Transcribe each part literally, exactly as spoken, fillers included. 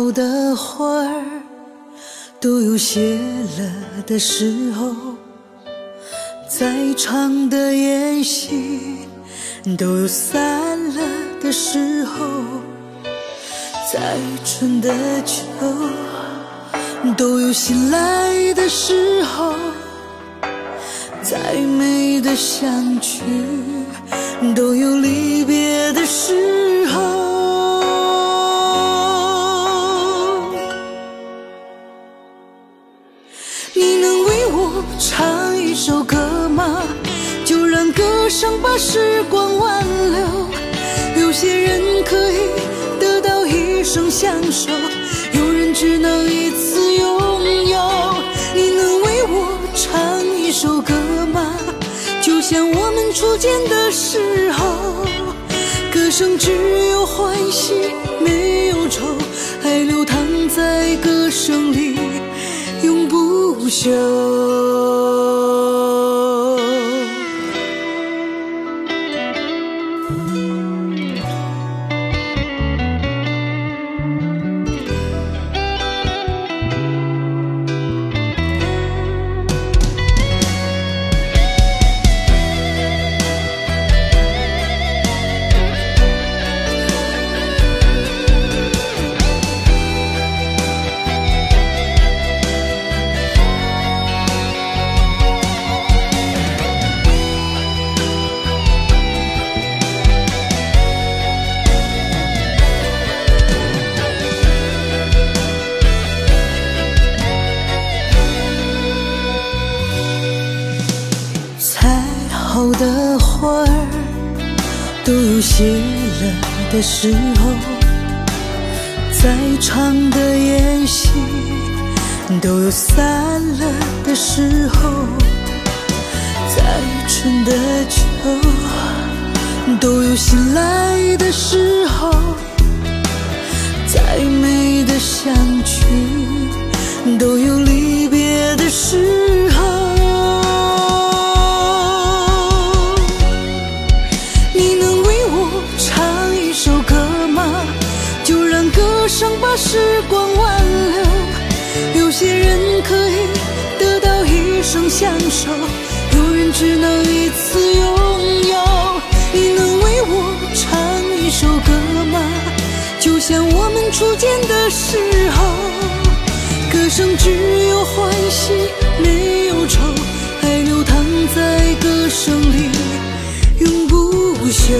好的花儿都有谢了的时候，再长的宴席都有散了的时候，再春的秋都有醒来的时候，再美的相聚都有离别的时候。你能为我唱一首歌吗？就让歌声把时光挽留。有些人可以得到一生相守，有人只能一次拥有。你能为我唱一首歌吗？就像我们初见的时候，歌声只有欢喜没有愁，爱流淌在歌声里永不休。好的花儿都有谢了的时候，再长的宴席都有散了的时候，再春的秋都有醒来的时候，再美的相聚都有离别的时候。歌声把时光挽留，有些人可以得到一生相守，有人只能一次拥有。你能为我唱一首歌吗？就像我们初见的时候，歌声只有欢喜没有愁，爱流淌在歌声里永不休。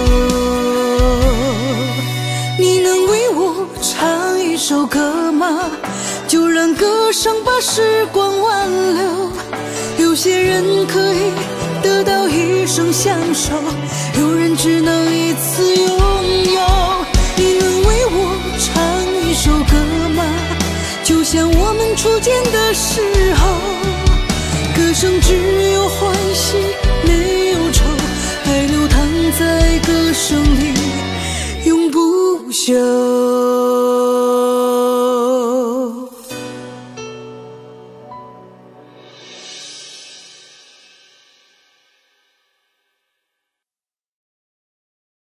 你能为我唱一首歌吗？就让歌声把时光挽留。有些人可以得到一生相守，有人只能一次拥有。你能为我唱一首歌吗？就像我们初见的时候，歌声只有欢喜没有愁，爱流淌在歌声里永不休。